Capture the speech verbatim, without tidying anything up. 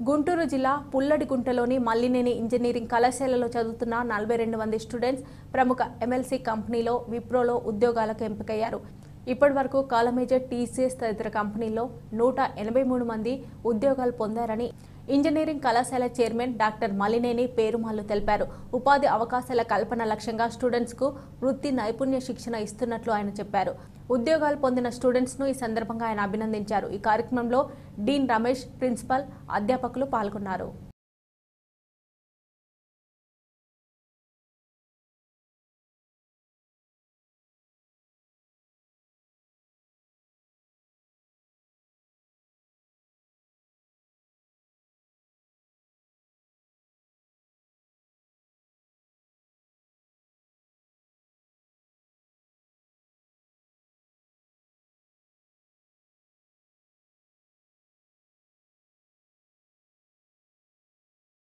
గుంటూరు జిల్లా పుల్లడిగుంటలోని మల్లినేని ఇంజనీరింగ్ కళాశాలలో చదువుతున్న నలభై రెండు మంది స్టూడెంట్స్ ప్రముఖ ఎంఎల్సీ కంపెనీలో విప్రోలో ఉద్యోగాలకు ఎంపికయ్యారు. ఇప్పటి వరకు కాలమేజర్, టీసీఎస్ తదితర కంపెనీల్లో నూట ఎనభై మూడు మంది ఉద్యోగాలు పొందారని ఇంజనీరింగ్ కళాశాల చైర్మన్ డాక్టర్ మల్లినేని పేరుమాళ్లు తెలిపారు. ఉపాధి అవకాశాల కల్పన లక్ష్యంగా స్టూడెంట్స్ కు వృత్తి నైపుణ్య శిక్షణ ఇస్తున్నట్లు ఆయన చెప్పారు. ఉద్యోగాలు పొందిన స్టూడెంట్స్ ను ఈ సందర్భంగా ఆయన అభినందించారు. ఈ కార్యక్రమంలో డీన్ రమేష్, ప్రిన్సిపల్, అధ్యాపకులు పాల్గొన్నారు.